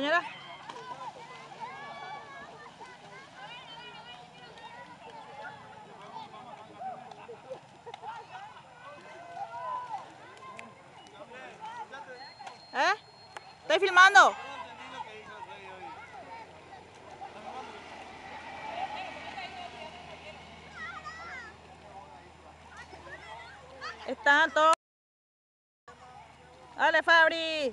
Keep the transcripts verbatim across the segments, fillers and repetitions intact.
señora. ¿Eh? Estoy filmando. Están todos. Dale, Fabri.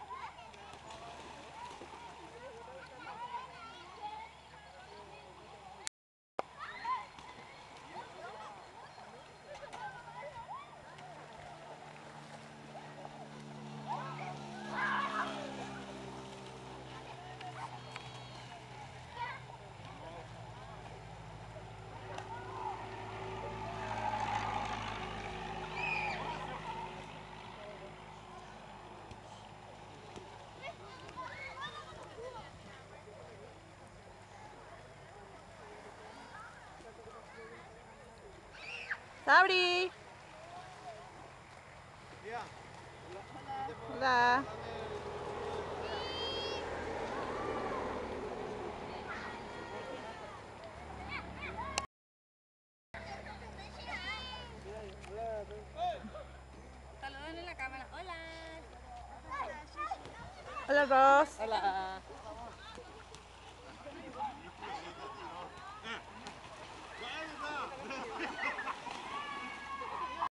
Sabri. Hola. Saluden en la cámara. Hola. Hola, Ros. Hola.